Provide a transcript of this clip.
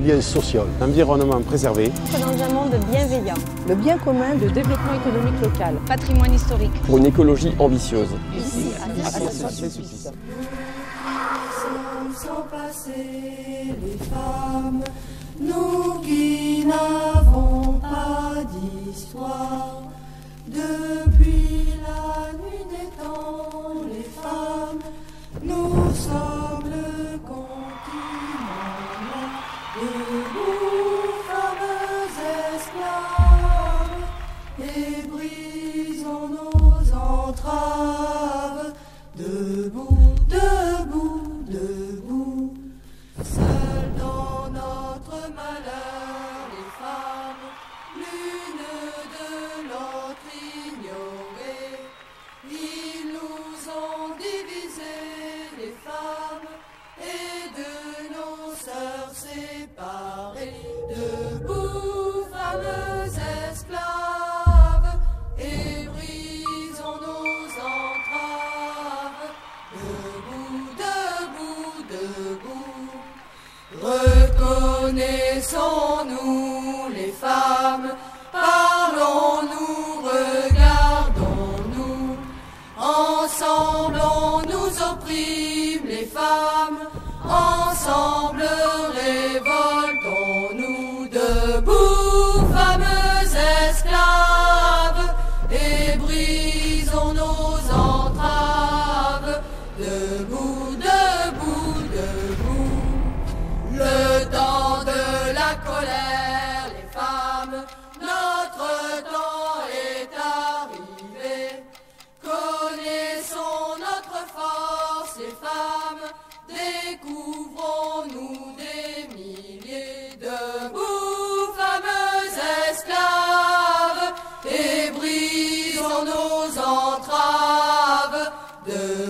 lien social, l'environnement préservé. Dans un monde bienveillant. Le bien commun de développement économique local. Patrimoine historique. Pour une écologie ambitieuse. Ici, à Saint-Sulpice. Sans passer les femmes, nous qui n'avons pas d'histoire. Depuis la nuit des temps, les femmes, nous sommes le continent debout, fameux esclaves, et brisons nos entraves, debout, debout, debout, seules dans notre malheur, les femmes, l'une de l'autre ignorées, ils nous ont divisés, les femmes, et de nos sœurs séparées, debout, fameux esclaves, et brisons nos entraves, debout, debout, debout, reconnaissons-nous les femmes, parlons-nous, regardons-nous, ensemble on nous opprime les femmes, ensemble révoltons-nous, debout, fameux esclaves, et brisons nos entraves, debout, debout, debout, le temps de la colère, les femmes, notre temps est arrivé, connaissons notre force, les femmes, découvrons-nous des milliers, debout, fameux esclaves, et brisons nos entraves,